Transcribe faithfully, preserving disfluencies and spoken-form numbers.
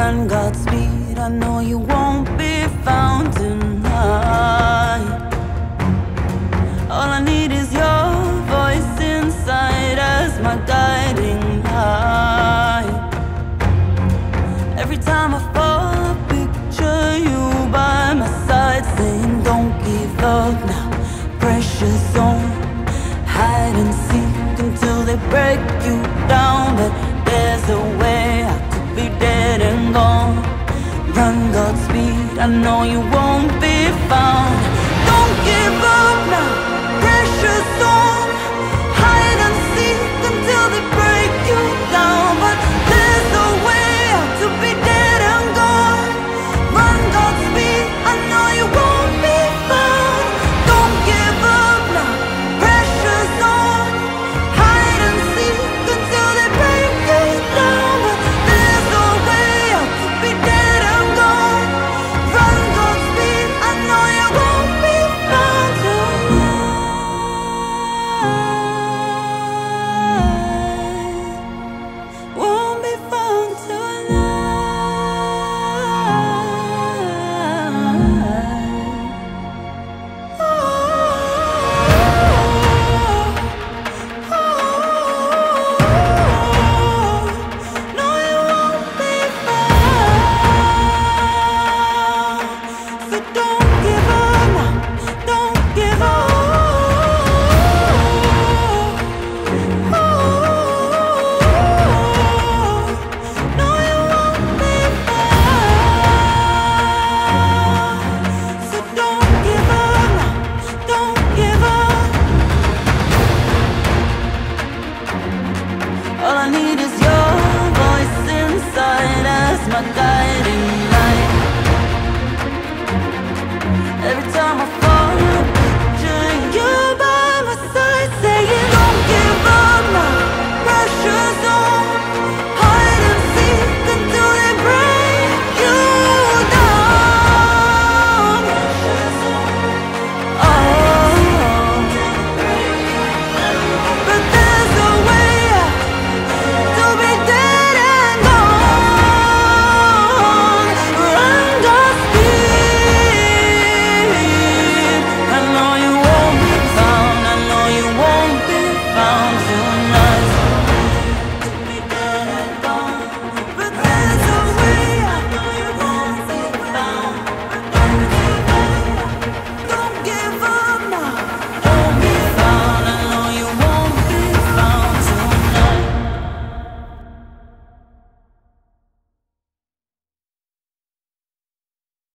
Run Godspeed, I know you won't be found tonight. All I need is your voice inside as my guiding light. Every time I fall, I picture you by my side, saying don't give up now, pressure zone. Hide and seek until they break you down, but there's a way I could be dead and gone. Run Godspeed, I know you won't be found. Don't give up now.